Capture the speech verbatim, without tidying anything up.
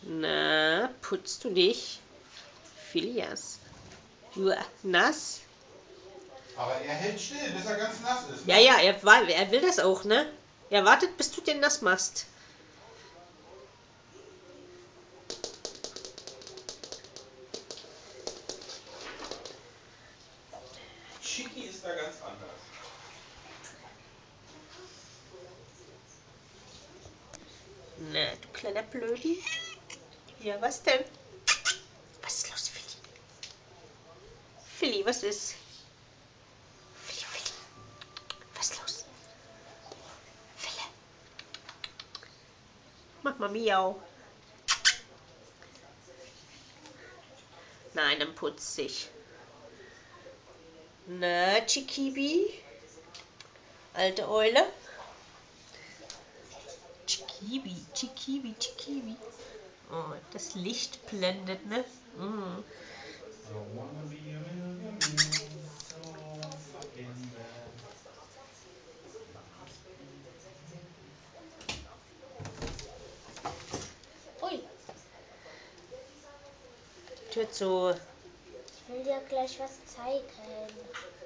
Na, putzt du dich? Phileas. Uah, nass? Aber er hält still, bis er ganz nass ist. Ja, ja, er, war- er will das auch, ne? Er wartet, bis du den nass machst. Chicky ist da ganz anders. Na, du kleiner Blödi. Ja, was denn? Was ist los, Philly? Philly, was ist? Philly, Philly. Was ist los? Philly. Mach mal miau. Nein, dann putz dich. Na, Chikibi? Alte Eule? Chikibi, Chikibi, Chikibi. Oh, das Licht blendet, ne? Mm. I wanna be a millionaire, so fucking bad. Ui. Tür zu. Ich will dir gleich was zeigen.